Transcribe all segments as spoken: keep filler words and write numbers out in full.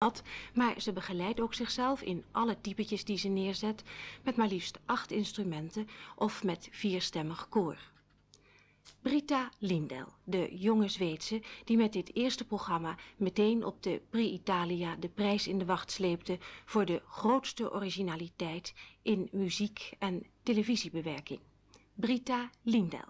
Ad, maar ze begeleidt ook zichzelf in alle typetjes die ze neerzet, met maar liefst acht instrumenten of met vierstemmig koor. Britta Lindell, de jonge Zweedse die met dit eerste programma meteen op de Prix Italia de prijs in de wacht sleepte voor de grootste originaliteit in muziek- en televisiebewerking. Britta Lindell.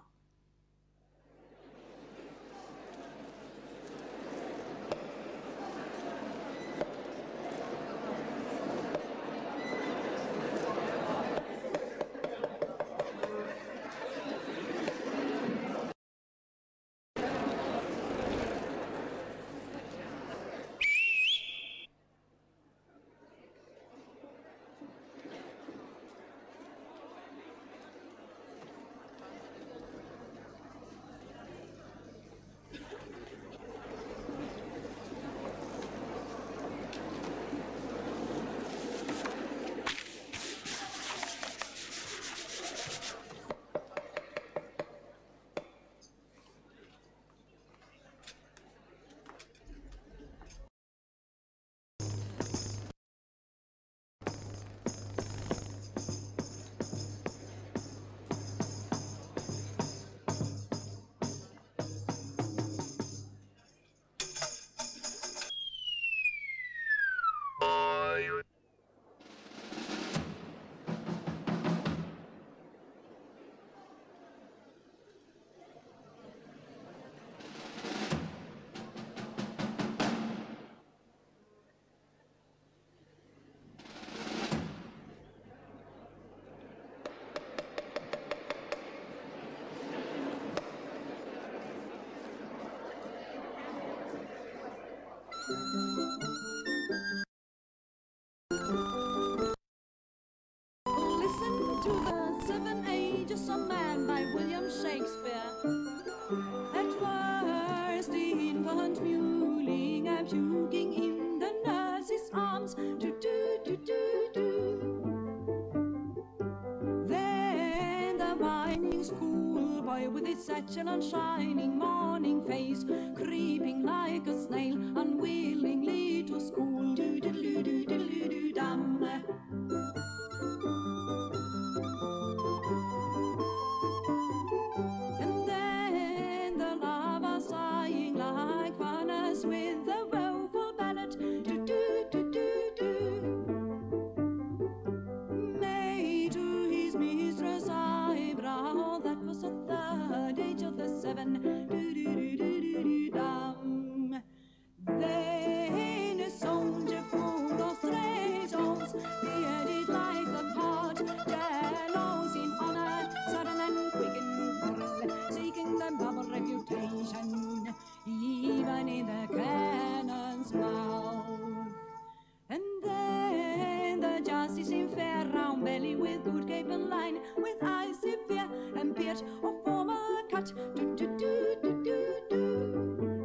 Listen to the Seven Ages of Man by William Shakespeare. At first the infant mewling and puking in the nurse's arms, do do do do do. Then the whining schoolboy with his satchel and shining morning face, creeping like a snail unwillingly to school, do do do do do do dum. With the woeful ballad, do do do do do. May to his mistress eyebrow, that was the third age of the seven, do do do do do do dum. Then a soldier full of stray souls, bearded like the pot, jealous in honor, sudden and quick and thrill, seeking the bubble reputation, even in the cannon's mouth. And then the justice in fair round belly, with good cape and line, with eyes severe and beard of former cut, do do do do do do.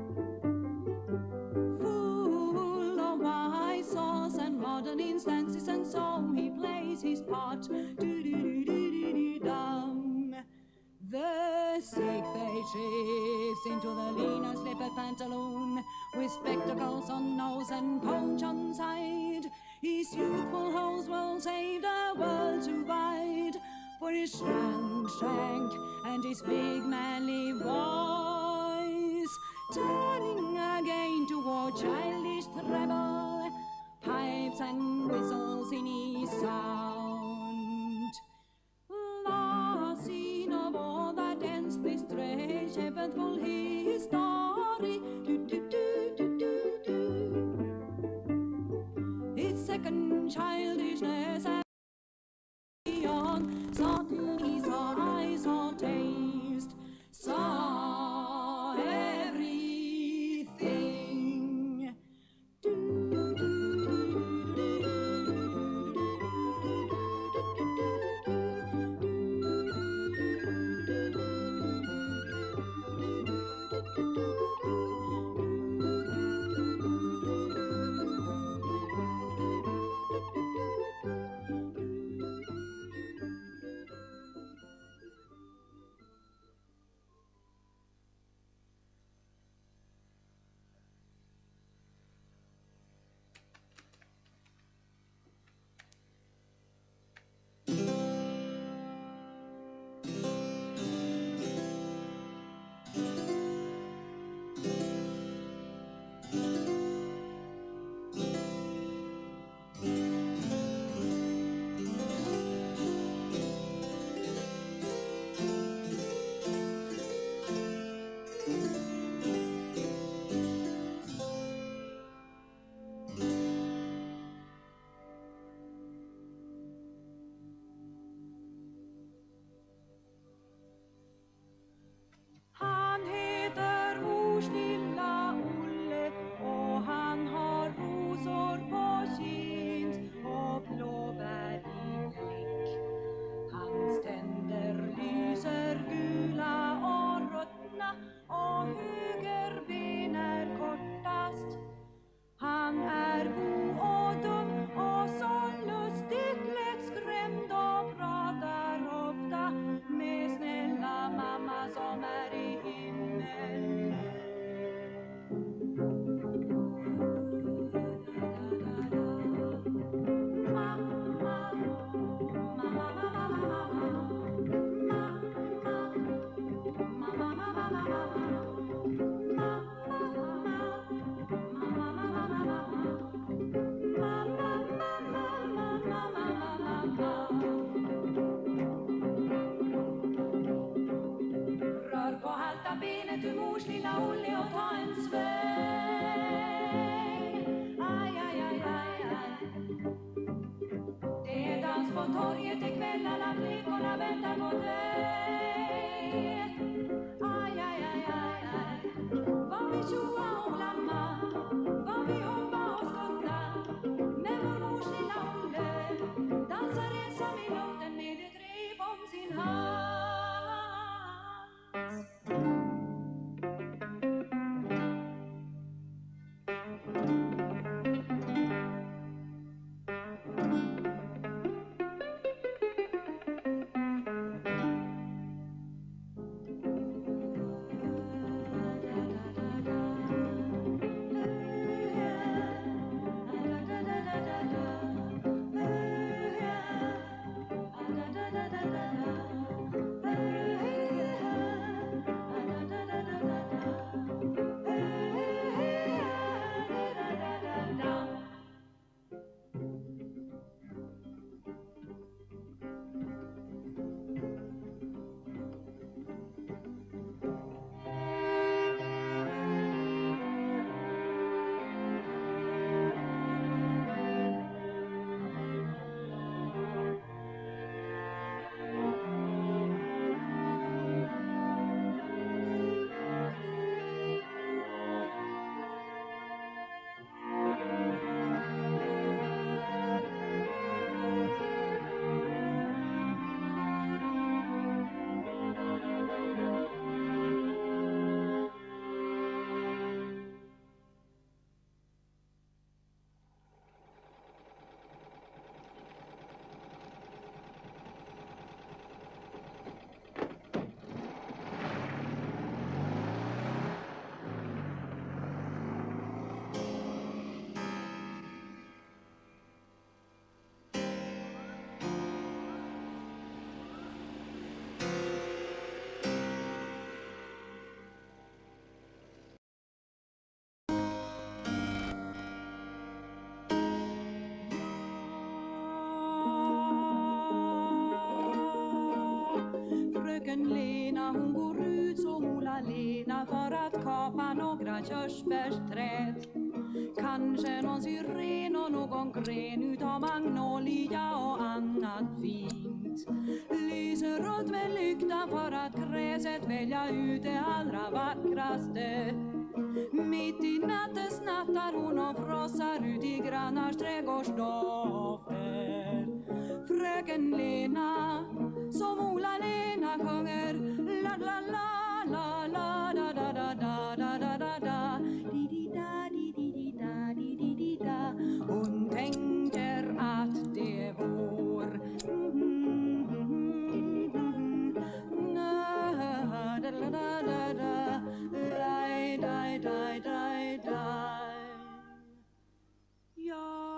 Full of wise sauce and modern instances, and so he plays his part, do do do do do do dum. The sick face shifts into the leaner slippered pantaloon, with spectacles on nose and pouch on side. His youthful hose will save the world to bide, for his shank shank and his big manly voice, turning again toward childish treble, pipes and whistles in his sound. Last scene of all that ends this strange, eventful history, do do do do do do. Its second childishness and beyond, saw he saw eyes, saw taste, saw everything. Do do do do do do. mors lilla Olle och ta en sväng. Aj, aj, aj, aj, aj. Det är dans på torget ikväll, alla flickorna väntar på dig. Aj, aj, aj, aj, aj. Vad vi tjoa och glamma, vad vi hoppa och skutta. Men vår mors lilla Olle dansar ensam i luften med ett rep om sin hals. Fröken Lena hon går ut som Ola Lena för att kapa några körsbärsträd. Kanske någon syren och någon gren utav magnolia och annat fint. Lyser runt med lyktan för att gräset välja ut det allra vackraste. Mitt i natten snattar hon och frossar ut i grannars trädgårdsdofter. Fröken Lena som Ola Lena sjunger la la la la la da da da da da da da da di di da di di di da di di di da. Hon tänker att det är vår da da da da da dai dai dai dai dai. Ja,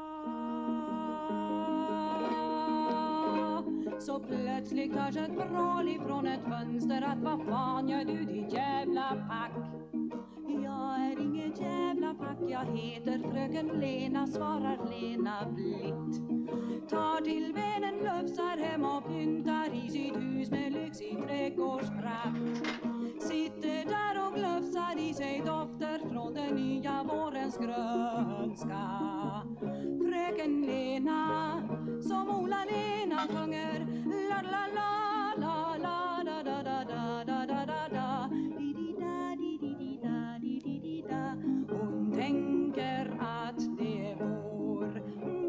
så plötsligt hörs ett vrål ifrån ett fönster att vad fan gör du ditt jävla pack? Jag är inget jävla pack, jag heter fröken Lena, svarar Lena blitt. Tar till benen, lufsar hem och pyntar i sitt hus med lyxig trädgårdsprakt. Sitter där och glufsar i sig dofter från den nya vårens grönska. Fröken Lena som Ola Lena sjunger la la la la la da da da da da da da da di di da di di di da di di di da. Hon tänker att det är vår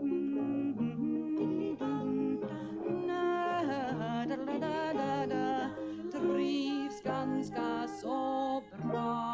da da da da da trivs ganska så bra.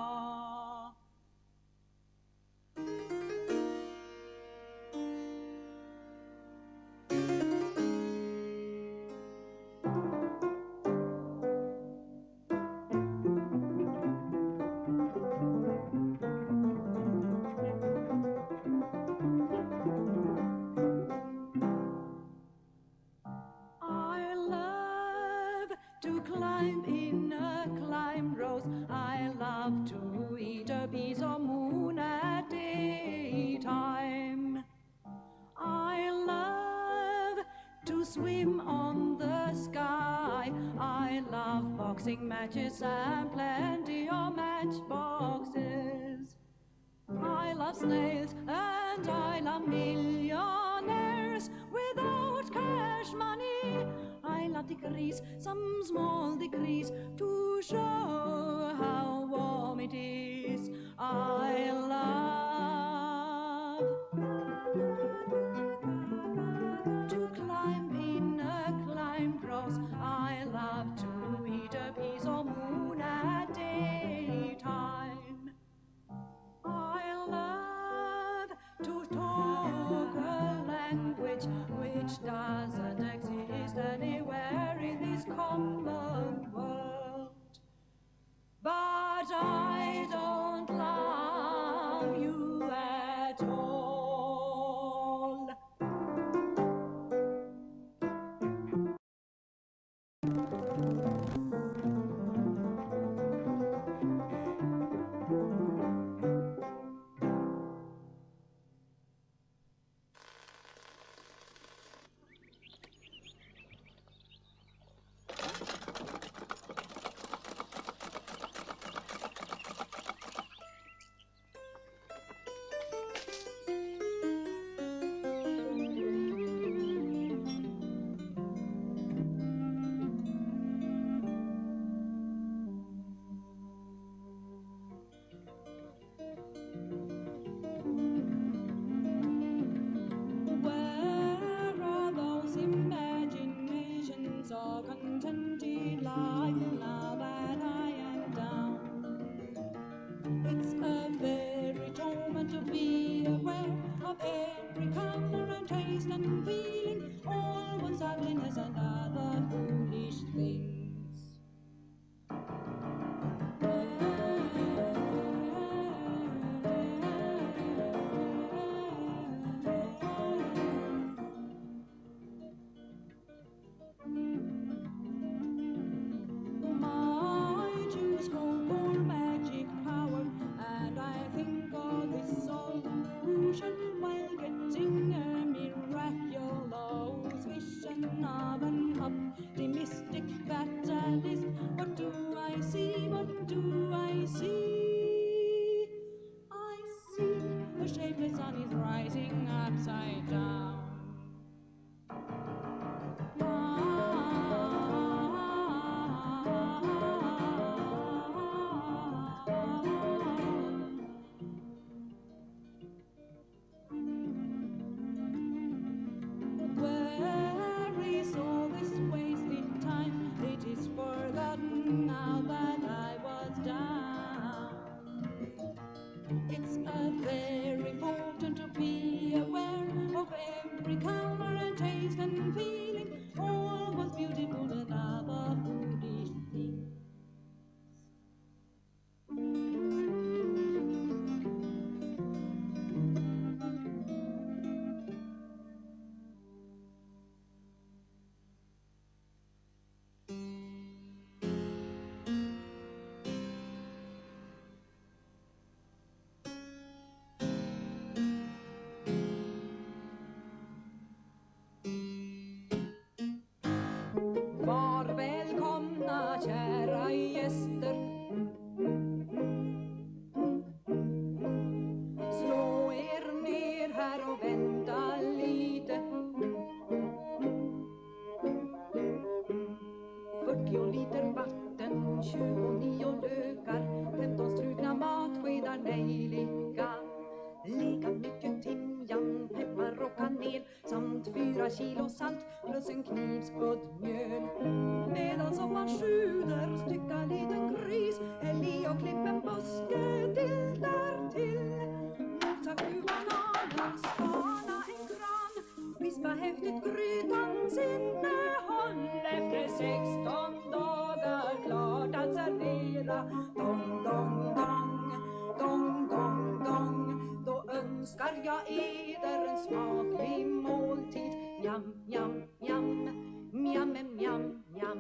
Climb in a climb rose. I love to eat a piece of moon at daytime. I love to swim on the sky. I love boxing matches and plenty of matchboxes. I love snails and I love millionaires without cash money. I love degrees, some small degrees, to show how warm it is. I love to climb in a climb cross. I love to eat a piece of moon at daytime. I love to talk a language which doesn't exist anywhere in this common world. But I don't love you at all. Kilo salt plus en knivskudd mjöl. Medan som man sjuder stycka liten gris, häll i och klipp en buske till därtill. Mosa sju bananer, spana en gran, vispa häftigt grytans innehåll. Efter sexton dagar klart att servera. Dong, dong, dong, dong, dong, dong. Då önskar jag eder en smaklig måltid. Njam, njam, njam, njam, njam, njam.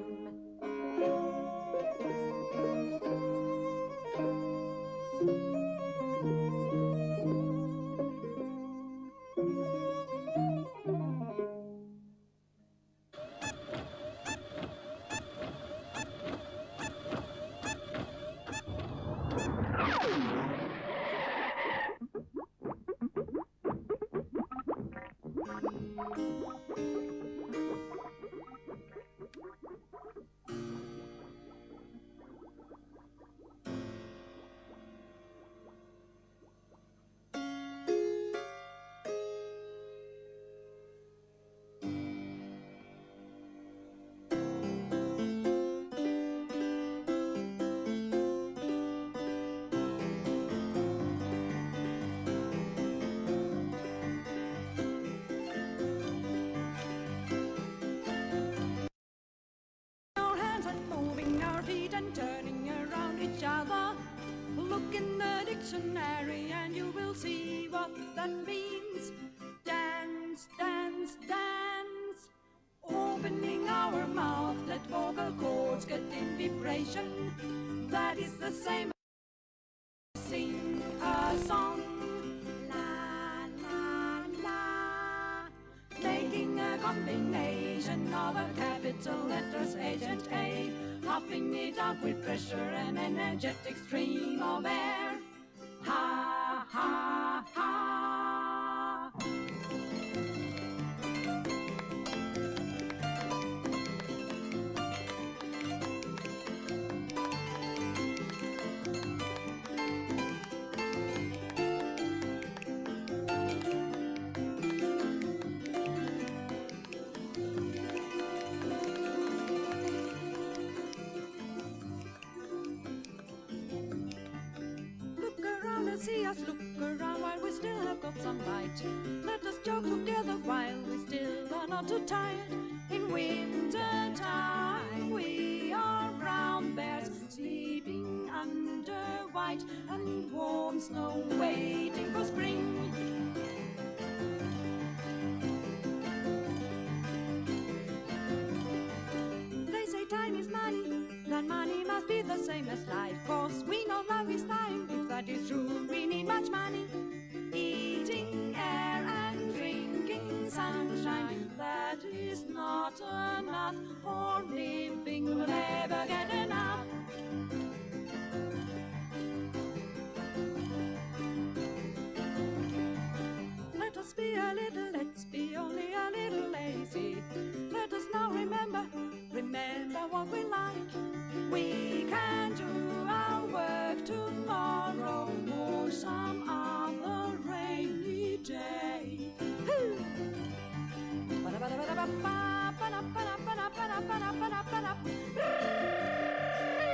And turning around each other. Look in the dictionary and you will see what that means. Dance, dance, dance. Opening our mouth, let vocal cords get in vibration. That is the same as sing a song. La, la, la. Making a combination of a capital letters H and A. Puffing it out with pressure and energetic stream of air. Ha, ha, ha. See us look around while we still have got some light. Let us joke together while we still are not too tired. In winter time we are brown bears sleeping under white and warm snow waiting for spring. They say time is money, that money must be the same as life. Cause we know love is time. If that is true, we need much money. Eating air and drinking sunshine, that is not enough. For living we'll never get enough. Let us be a little, let's be only a little lazy. Let us now remember, remember what we like. We can do our work tomorrow or some other rainy day. Ba-da-ba-da-ba-da-ba-ba, ba-da-ba-da-ba-da-ba-da-ba-da-ba-da.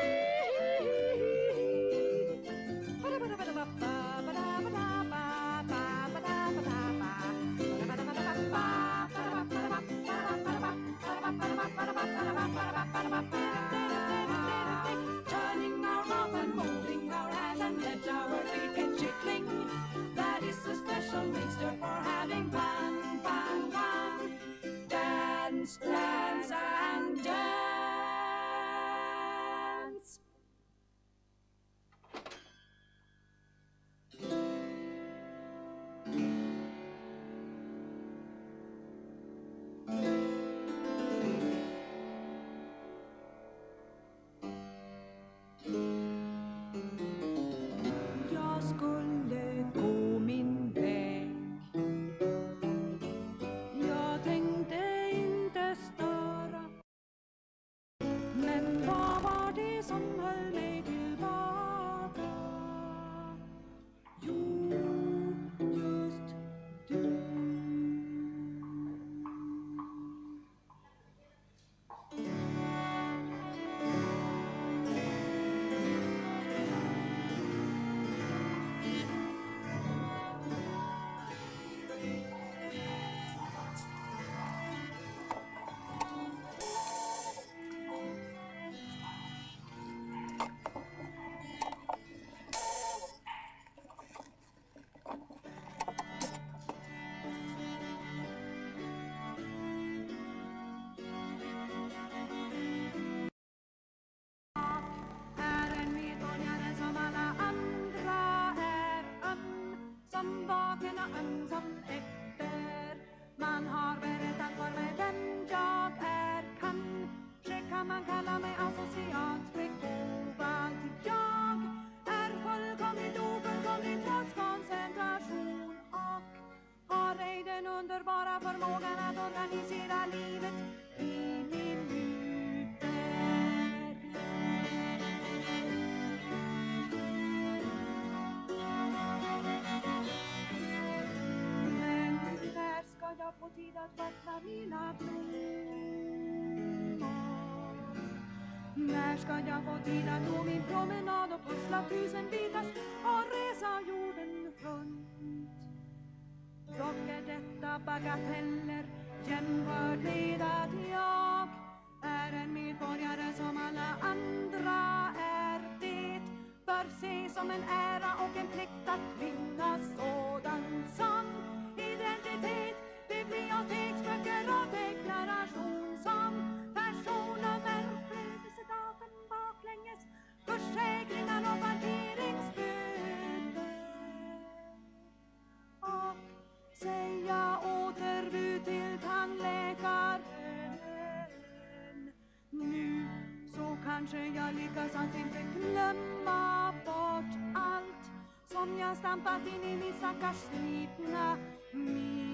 underbara förmågan att organisera livet i minuter. Men när ska jag få tid att vattna mina blommor? När ska jag få tid att gå min promenad och pussla tusen bitars och resa jorden runt? Dock är detta bagateller jämfört med att jag är en medborgare som alla andra är. Det bör ses som en ära och en plikt att vinna sådan som identitet, biblioteksböcker och deklaration som personnummer, födelsedatum baklänges, försäkringar och parkeringsböter. Och säga återbud till tandläkaren. Nu så kanske jag lyckas att inte glömma bort allt som jag stampat in i min stackars slitna minne.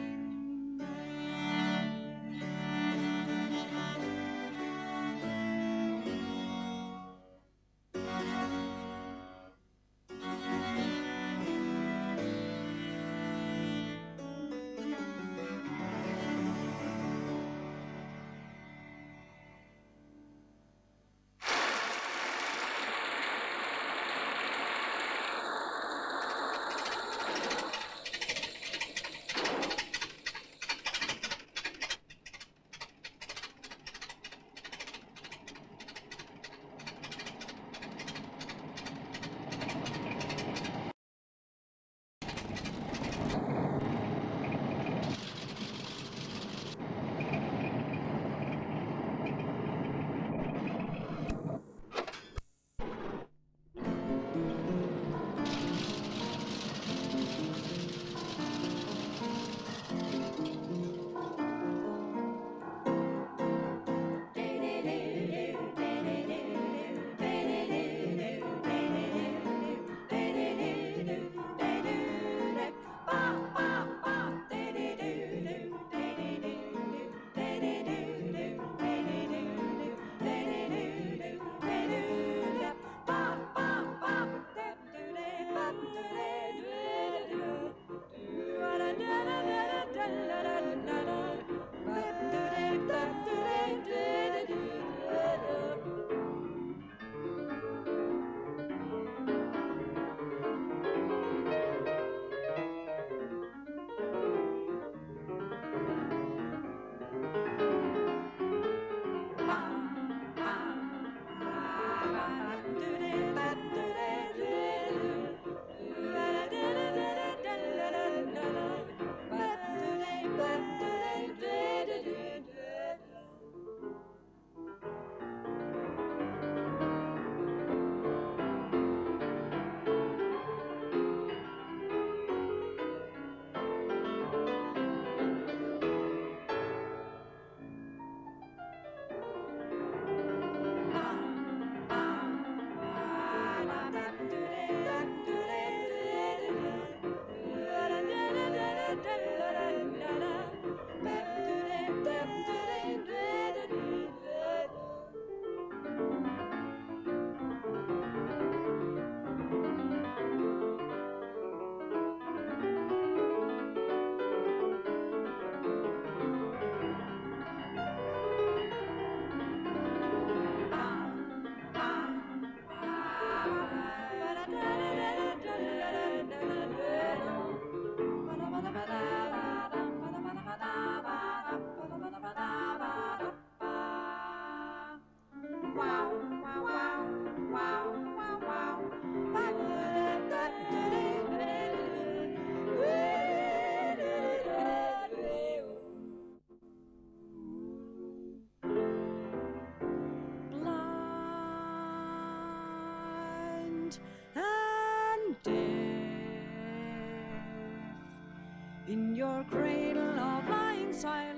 In your cradle of lying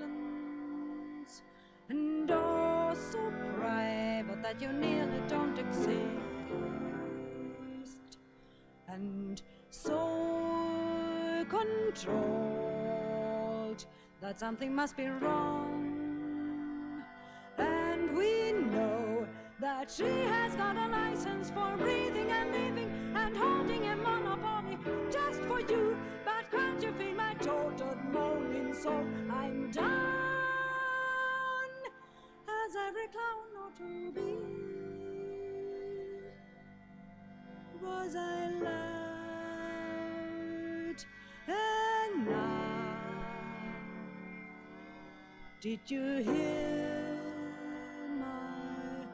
silence, and oh, so private that you nearly don't exist, and so controlled that something must be wrong. And we know that she has got a license for breathing and living and holding a monopoly just for you. But can't you feel my total moaning soul? I'm done, as every clown ought to be. Was I loud enough? Did you hear my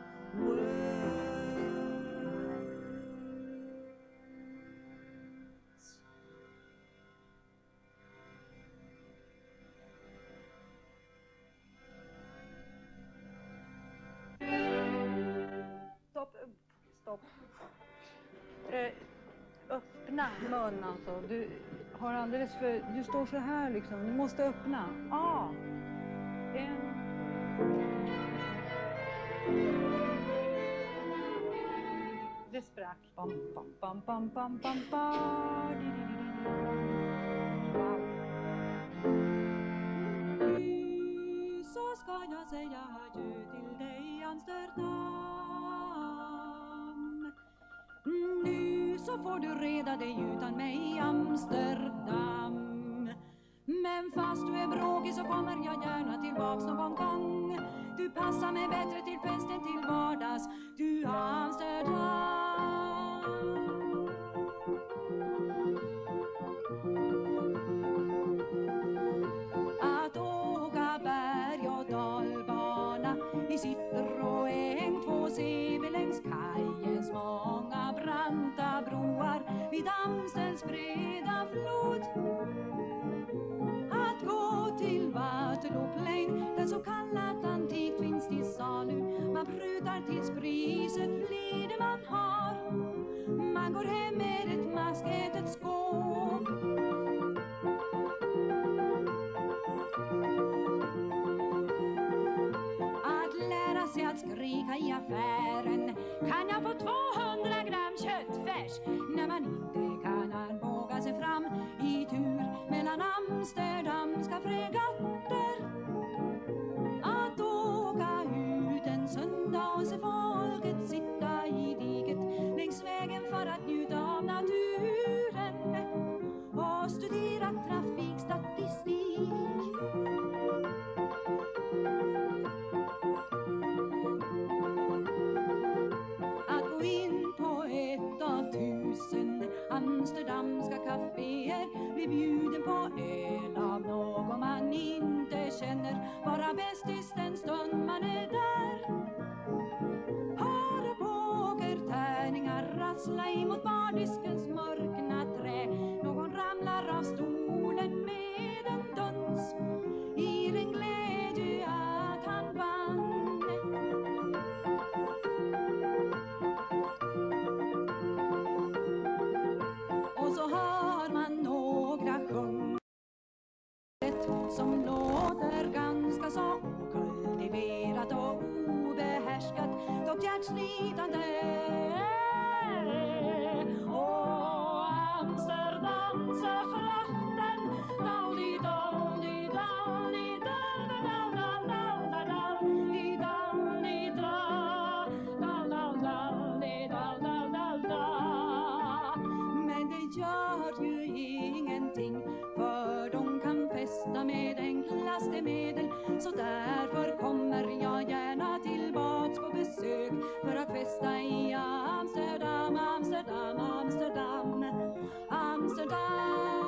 words? Stopp, stopp. Eh, öppna mun alltså. Du har alldeles för... Du står så här liksom. Du måste öppna. Ah. En. Det sprack. Bam, bam, bam, bam, bam, bam, bam. Wow. Nu så ska jag säga adjö till dig, Amsterdam. Nu så får du reda dig utan mig, Amsterdam. Men fast du är bråkig så kommer jag gärna tillbaks någon gång. Du passar mig bättre till festen till vardags, du Amsterdam. Att åka berg- och dalbana i Citroën två ser vi längs kajens många branta broar vid Amstels breda flod. Att gå till Waterloo Plain, den så kallat antikt finns till salu. Man prutar tills priset blir det man har. Man går hem med ett maskätet skåp. Att lära sig att skrika i affären. Kan jag få tvåhundra gram köttfärs? När man inte kan armbåga sig fram i tur mellan amsterdamska fregatter. Att åka ut en söndag och se folket sitta i diket längs vägen för att njuta av naturen och studera trafikstatistik. Att gå in på ett av tusen amsterdamska kaféer, bli bjuden på öl av någon man inte känner, vara bästis den stund man är där. Höra pokertärningar rassla emot bardiskens mörkna trä. Någon ramlar av stolen med en duns i den glädje att han vann. Och så hör man några sjunga som låter ganska så kultiverat och obehärskat, dock hjärtslitande. Åh, Amsterdams frakten, dalli, dalli, dalli, dalli, dalli, dalli, dalli, dalli, dalli, dalli. Men det gör ju ingenting, för de kan festa med enklaste medel. Så därför kommer jag gärna tillbaks på besök för att festa i Amsterdam, Amsterdam, Amsterdam, Amsterdam.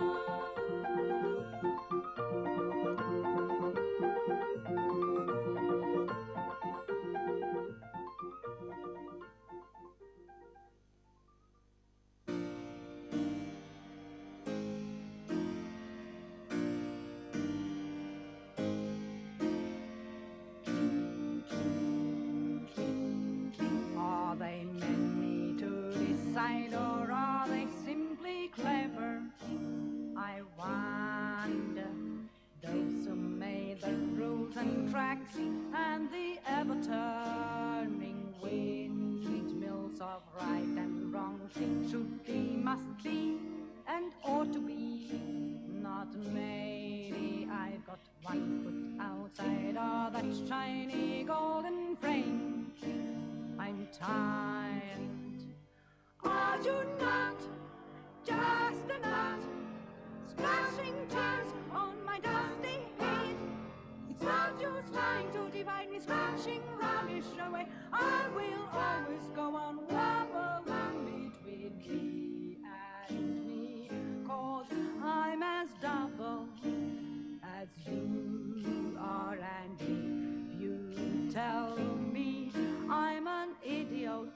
Are they many to decide, or are they simply clever? I wonder. Those who made the rules and tracks and the ever-turning windmills of right and wrong should be, must be, and ought to be. Not maybe, I've got but one foot outside of that shiny golden frame. I'm tired. Are you not just a gnat, splashing tears on my dusty head? It's not use trying to divide me, scratching rubbish away. I will always go on wobbling between thee and me, 'cause I'm as double as you are, and if you tell me I'm an idiot,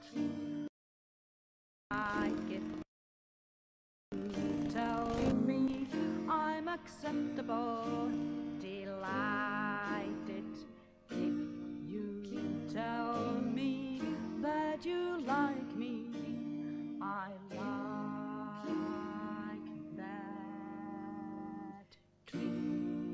I get you tell me I'm acceptable, delighted. If you tell me that you like me, I like that too.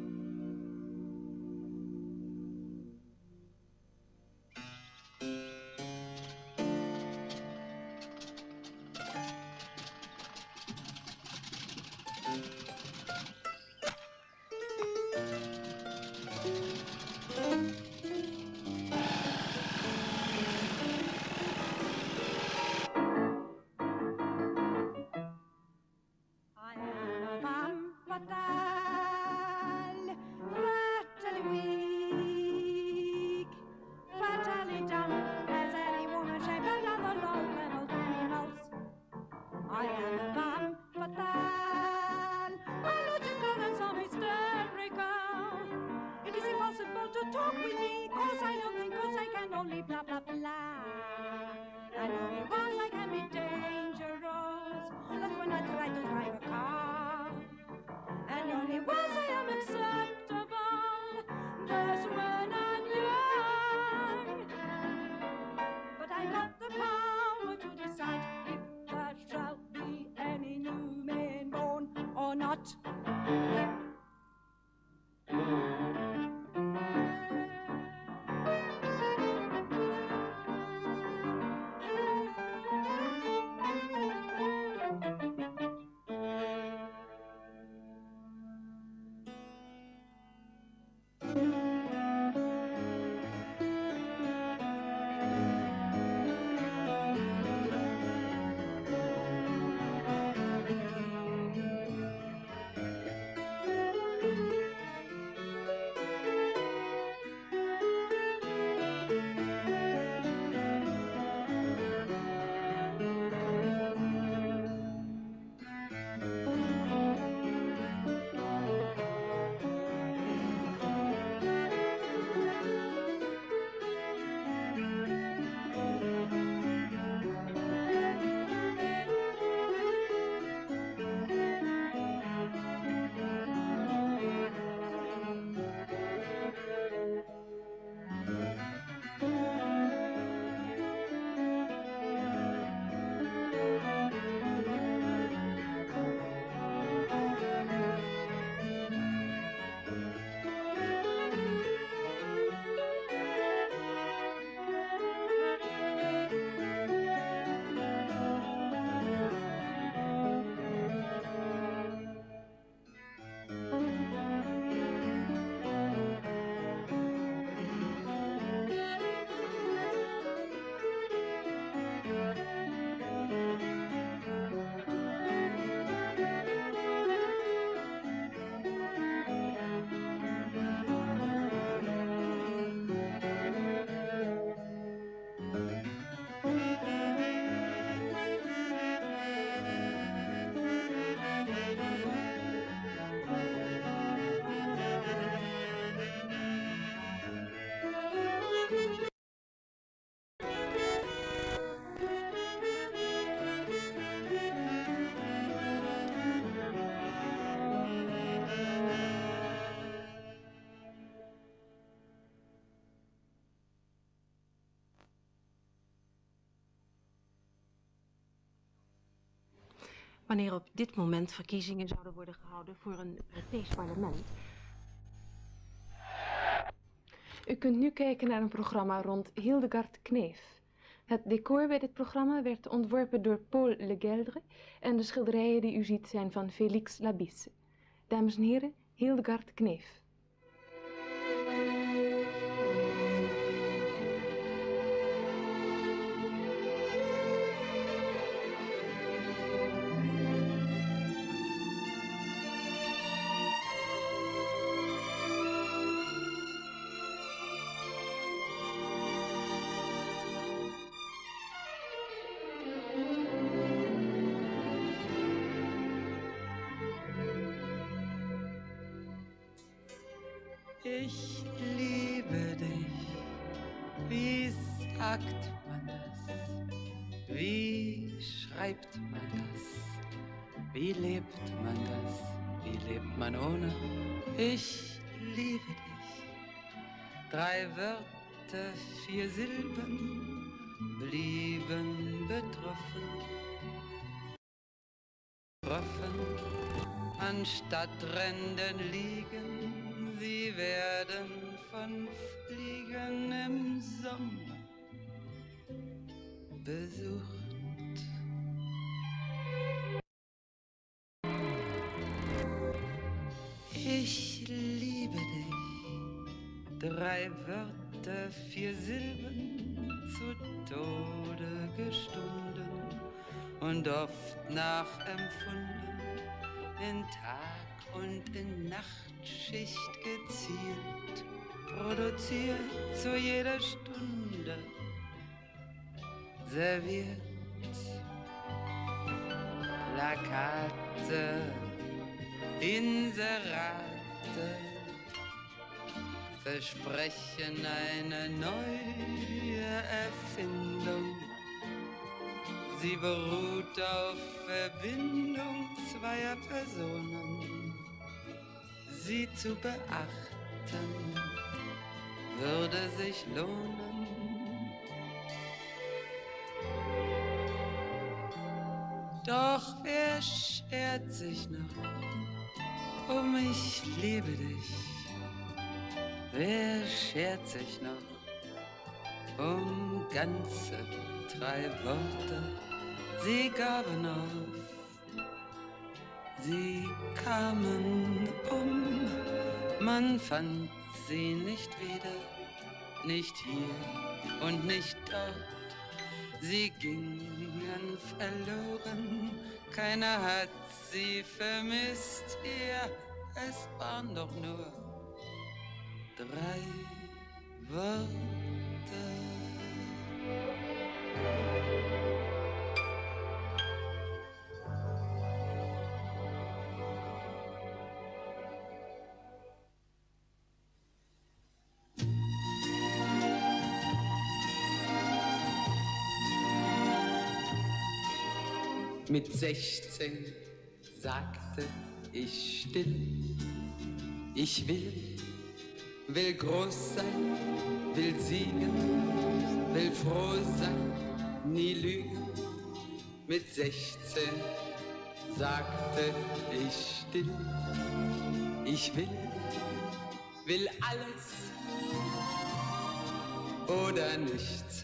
To talk with me, 'cause I don't think, 'cause I can only blah blah blah. And only once I can be dangerous, that's when I try to drive a car. And only once I am acceptable, that's when I'm young. But I got the power to decide if there shall be any new man born or not. Wanneer op dit moment verkiezingen zouden worden gehouden voor een Europees parlement. U kunt nu kijken naar een programma rond Hildegard Knef. Het decor bij dit programma werd ontworpen door Paul Le Geldre en de schilderijen die u ziet zijn van Félix Labisse. Dames en heren, Hildegard Knef. Ich liebe dich, wie sagt man das? Wie schreibt man das? Wie lebt man das? Wie lebt man ohne? Ich liebe dich. Drei Wörter, vier Silben blieben betroffen. Betroffen, anstatt Rändern liegen, sie werden von Fliegen im Sommer besucht. Ich liebe dich, drei Wörter, vier Silben, zu Tode gestunden und oft nachempfunden, in Tag- und in Nachtschicht gezielt, produziert zu jeder Stunde, serviert Plakate, Inserate, versprechen eine neue Erfindung. Sie beruht auf Verbindung zweier Personen. Sie zu beachten, würde sich lohnen. Doch wer schert sich noch um ich liebe dich? Wer schert sich noch um ganze drei Worte? Sie gaben auf, sie kamen um, man fand sie nicht wieder, nicht hier und nicht dort. Sie gingen verloren, keiner hat sie vermisst, ja, es waren doch nur drei Worte. Mit sechzehn sagte ich still, ich will, will groß sein, will siegen, will froh sein, nie lügen. Mit sechzehn sagte ich still, ich will, will alles oder nichts.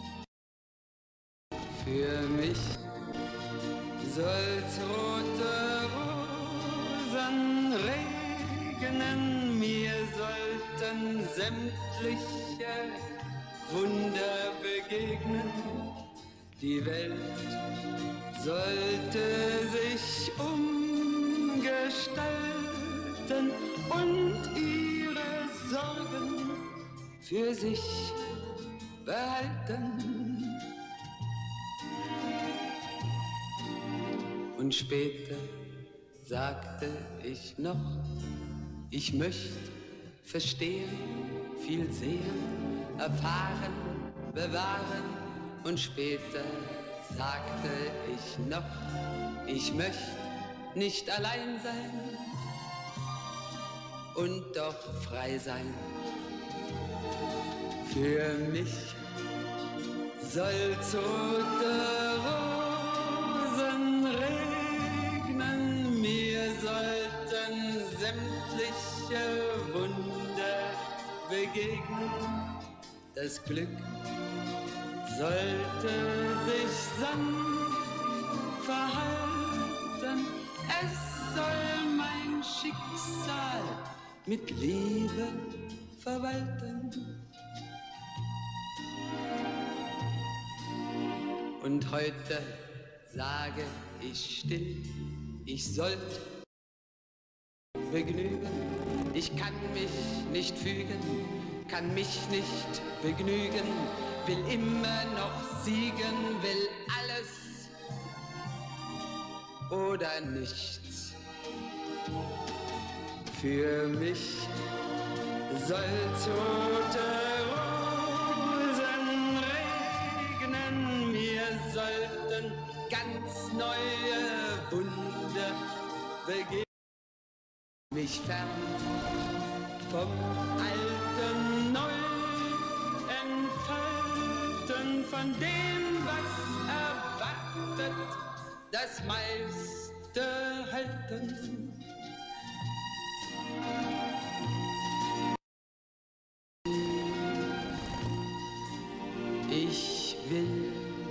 Für mich soll's rote Rosen regnen, mir sollten sämtliche Wunder begegnen. Die Welt sollte sich umgestalten und ihre Sorgen für sich behalten. Und später sagte ich noch, ich möchte verstehen, viel sehen, erfahren, bewahren. Und später sagte ich noch, ich möchte nicht allein sein und doch frei sein. Für mich soll's rote Rosen regnen, mir sollten sämtliche Wunder begegnen. Das Glück sollte sich sanft verhalten, es soll mein Schicksal mit Liebe verwalten. Und heute sage ich still, ich sollte begnügen. Ich kann mich nicht fügen, kann mich nicht begnügen, will immer noch siegen, will alles oder nichts. Für mich soll tote Rosen regnen, mir sollten ganz neue Wunder begegnen. Mich fern vom Alten neu entfalten, von dem, was erwartet, das meiste halten. Ich will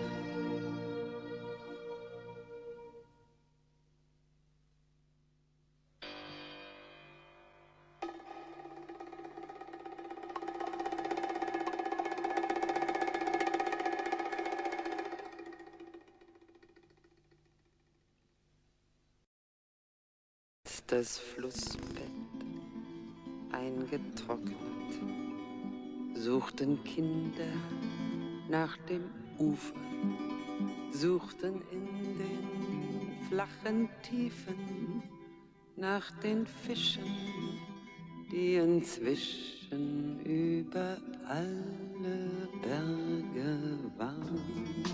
das Flussbett eingetrocknet, suchten Kinder nach dem Ufer, suchten in den flachen Tiefen nach den Fischen, die inzwischen über alle Berge waren.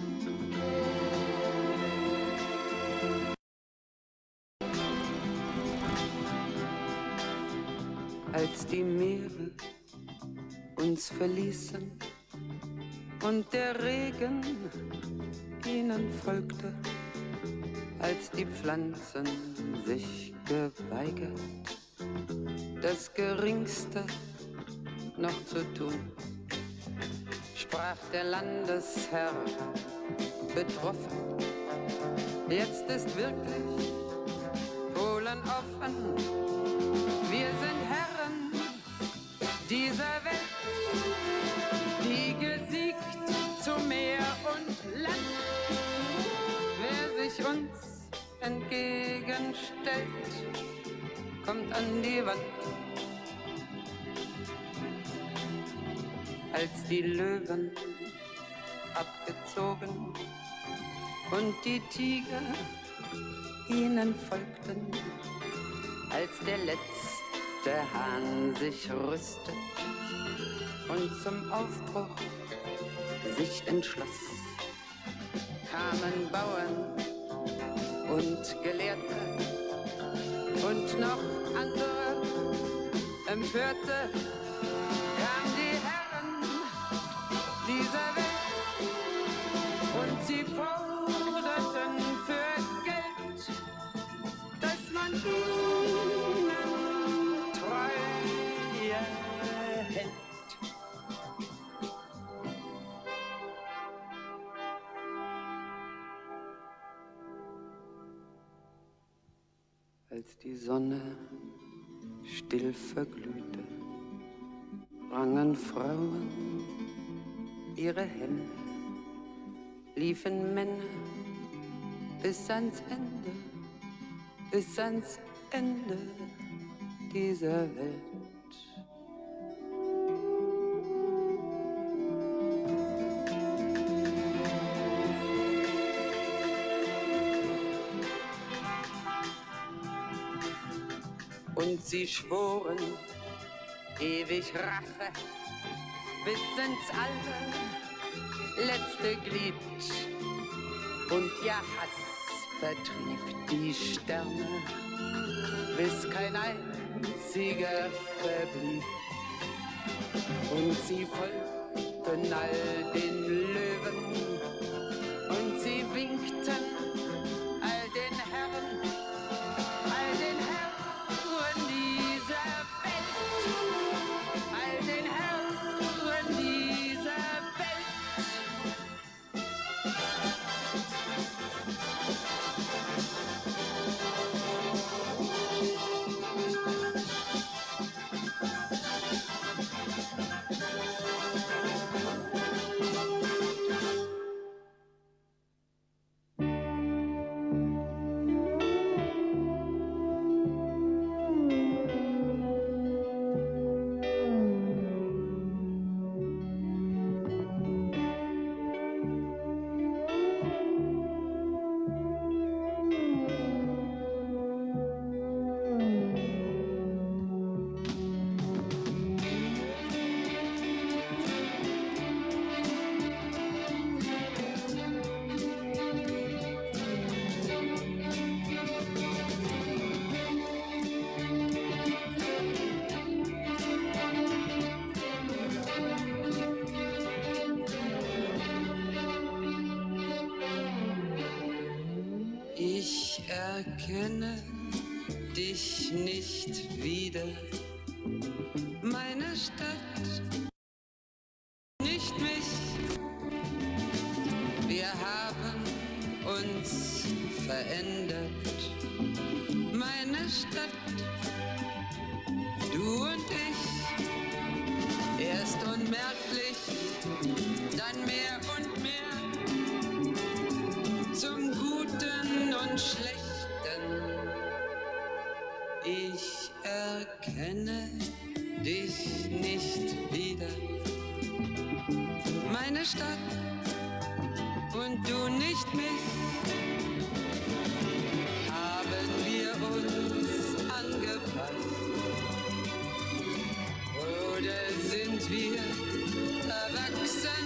Als die Meere uns verließen und der Regen ihnen folgte, als die Pflanzen sich geweigert, das Geringste noch zu tun, sprach der Landesherr betroffen: Jetzt ist wirklich Polen offen. Wir sind Herren dieser Welt, die gesiegt zu Meer und Land. Wer sich uns entgegenstellt, kommt an die Wand. Als die Löwen abgezogen und die Tiger ihnen folgten, als der letzte Hahn sich rüstet und zum Aufbruch sich entschloss, kamen Bauern und Gelehrte und noch andere Empörte, kamen die Herren dieser Welt und sie forderten für Geld, dass man ihnen Treue hält. Als die Sonne still verglühte, rangen Frauen ihre Hände, liefen Männer bis ans Ende, bis ans Ende dieser Welt. Und sie schworen ewig Rache bis ins allerletzte Glied. Und ihr Hass vertrieb die Sterne, bis kein einziger verblieb. Und sie folgten all den Löwen und sie winkten all den Herren, all den Herren dieser Welt, all den Herren dieser Welt. erkenne dich nicht wieder. Meine Stadt, nicht mich. Wir haben uns verändert. Meine Stadt, du und ich. Erst unmerklich, dann mehr und mehr. Zum Guten und Schlechten. Ich erkenne dich nicht wieder. Meine Stadt und du nicht mich. Haben wir uns angepasst? Oder sind wir erwachsen?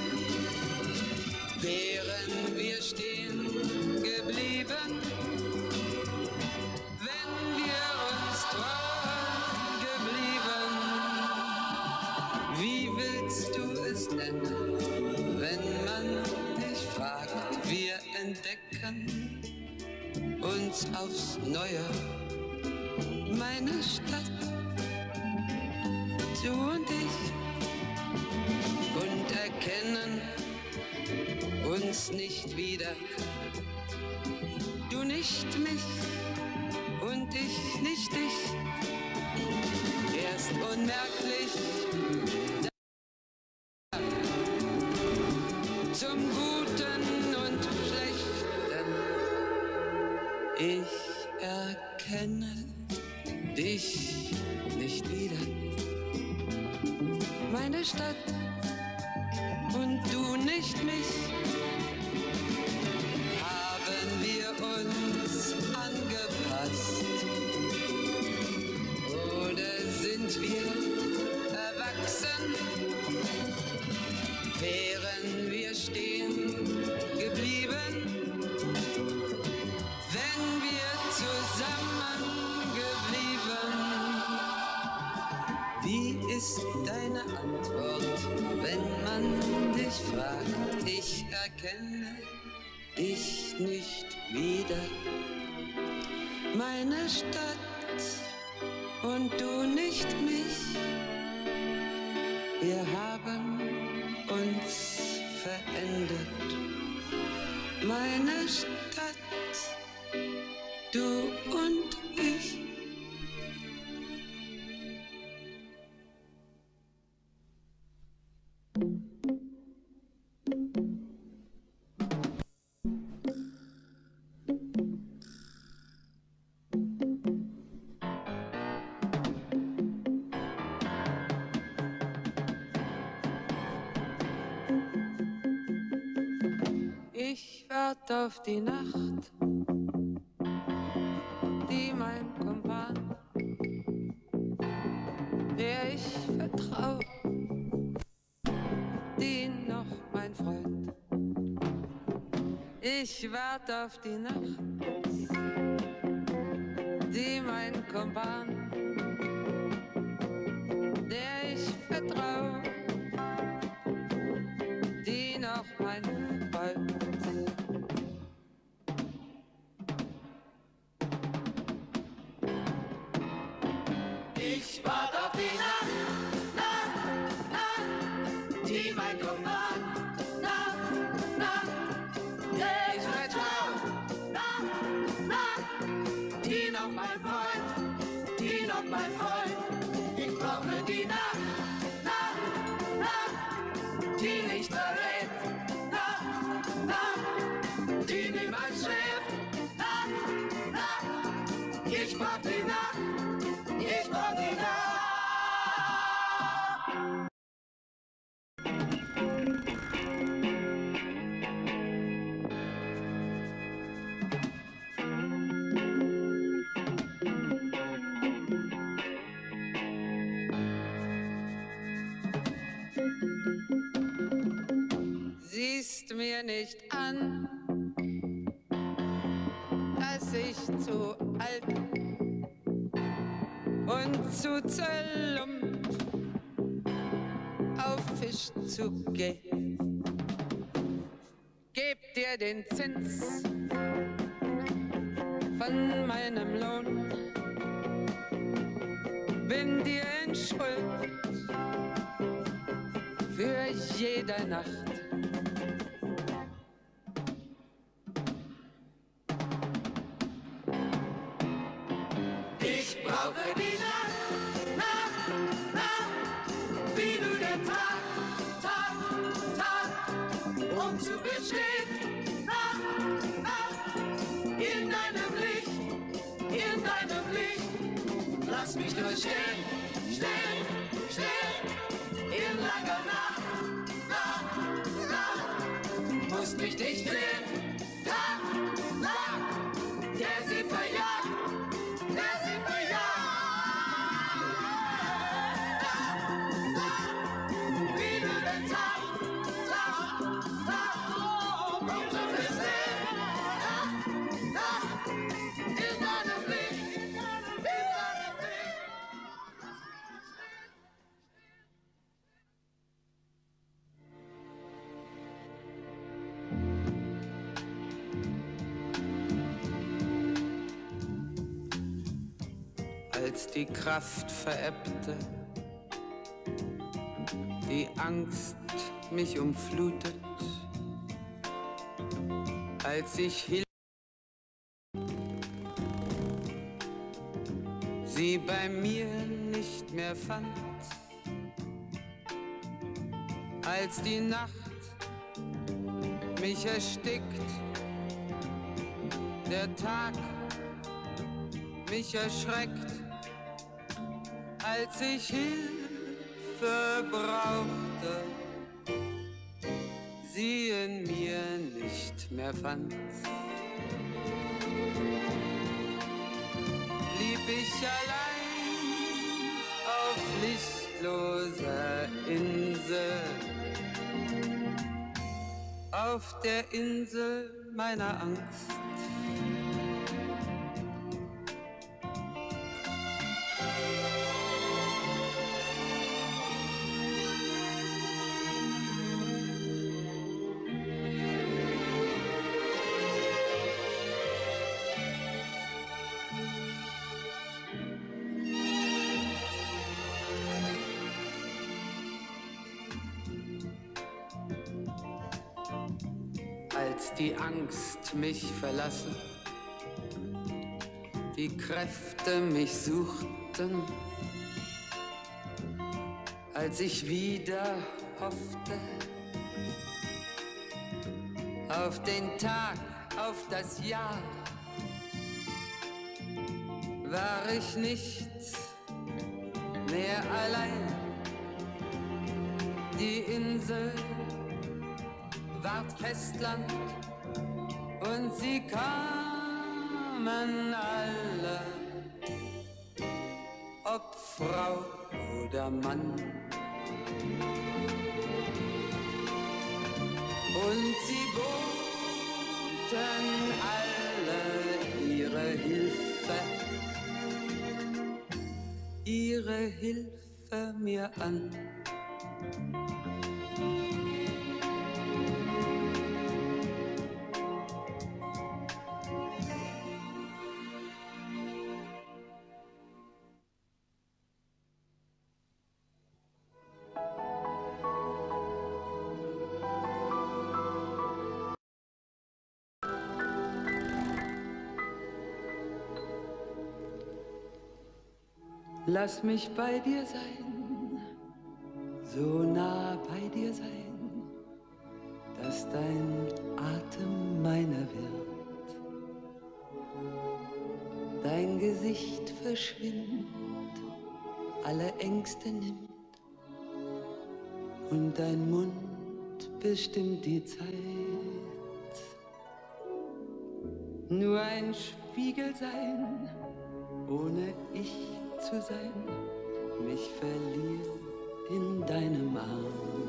Wären wir stehen geblieben, wenn wir uns treu geblieben? Wie willst du es nennen, wenn man dich fragt? Wir entdecken uns aufs Neue. Meine Stadt, du und ich, und erkennen uns nicht wieder. Du nicht mich und ich nicht dich. Erst unmerklich, zum Guten und Schlechten. Ich erkenne dich nicht wieder. Meine Stadt und du nicht mich. Haben wir uns angepasst? Oder sind wir erwachsen? Wären wir stehen geblieben, wenn wir zusammen geblieben? Wie ist deine Antwort, wenn man dich fragt? Ich erkenne dich nicht wieder. Meine Stadt und du nicht mich. Wir haben uns verändert. Meine Stadt, du und ich. Ich warte auf die Nacht, die mein Kumpan, der ich vertrau, die noch mein Freund. Ich warte auf die Nacht, die mein Kumpan, der ich vertrau, die noch mein Freund. Ich warte auf die Nacht, Nacht, Nacht, die mein Kumpan, Nacht, Nacht, der ich vertrau, Nacht, Nacht, die noch mein Freund, die noch mein Freund. Ich brauche die Nacht, Nacht, Nacht, die nicht verrät, Nacht, Nacht, die niemals schläft, Nacht, Nacht, ich brauch die Nacht. Ich brauch die Nacht. Siehst mir nicht an, dass ich zu alt und zu zerlumpt auf Fisch zu gehen. Geb dir den Zins von meinem Lohn. Bin dir in Schuld für jede Nacht. Ich brauche die Nacht, Nacht, Nacht, wie du den Tag, Tag, Tag, um zu bestehen. Nacht, Nacht, in deinem Licht, in deinem Licht. Lass mich nur stehen, stehen, stehen, in langer Nacht, Nacht, Nacht. Musst mich nicht sehen, Tag, Tag, der sie verjagt. Als die Kraft verebbte, die Angst mich umflutet, als ich Hilfe sie bei mir nicht mehr fand, als die Nacht mich erstickt, der Tag mich erschreckt, als ich Hilfe brauchte, sie in mir nicht mehr fand. Blieb ich allein auf lichtloser Insel, auf der Insel meiner Angst. Als die Angst mich verlassen, die Kräfte mich suchten, als ich wieder hoffte auf den Tag, auf das Jahr, war ich nicht mehr allein. Die Insel ward Festland und sie kamen alle, ob Frau oder Mann. Und sie boten alle ihre Hilfe, ihre Hilfe mir an. Lass mich bei dir sein, so nah bei dir sein, dass dein Atem meiner wird. Dein Gesicht verschwindet, alle Ängste nimmt und dein Mund bestimmt die Zeit. Nur ein Spiegel sein, ohne ich zu sein, mich verlieren in deinem Arm.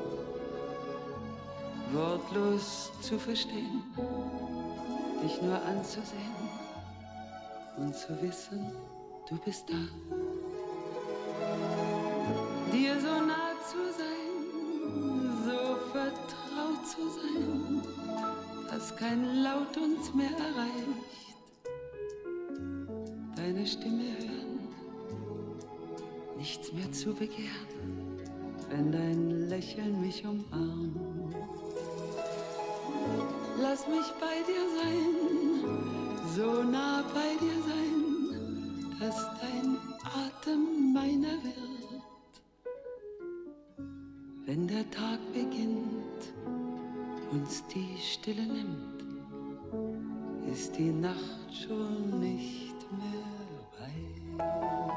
Wortlos zu verstehen, dich nur anzusehen und zu wissen, du bist da. Dir so nah zu sein, so vertraut zu sein, dass kein Laut uns mehr erreicht. deine Stimme hören, nichts mehr zu begehren, wenn dein Lächeln mich umarmt. Lass mich bei dir sein, so nah bei dir sein, dass dein Atem meiner wird. Wenn der Tag beginnt, uns die Stille nimmt, ist die Nacht schon nicht mehr weit.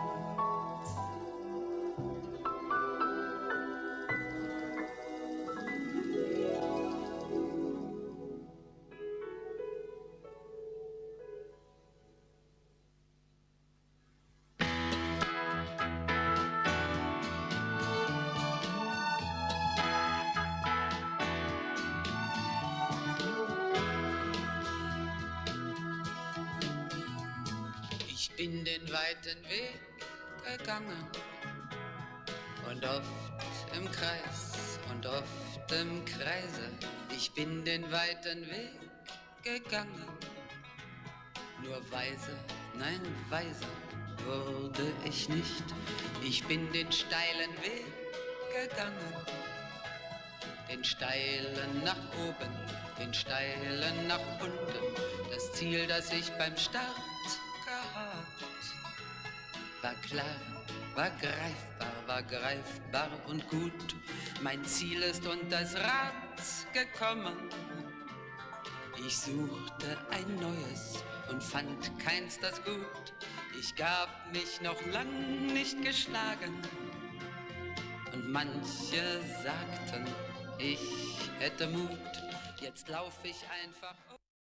Ich bin den weiten Weg gegangen und oft im Kreis und oft im Kreise. Ich bin den weiten Weg gegangen, nur weise, nein weise wurde ich nicht. Ich bin den steilen Weg gegangen, den steilen nach oben, den steilen nach unten. Das Ziel, das ich beim Start gehabt, war klar, war greifbar, war greifbar und gut. Mein Ziel ist unters Rad gekommen. Ich suchte ein neues und fand keins, das gut. Ich gab mich noch lang nicht geschlagen. Und manche sagten, ich hätte Mut. Jetzt lauf ich einfach.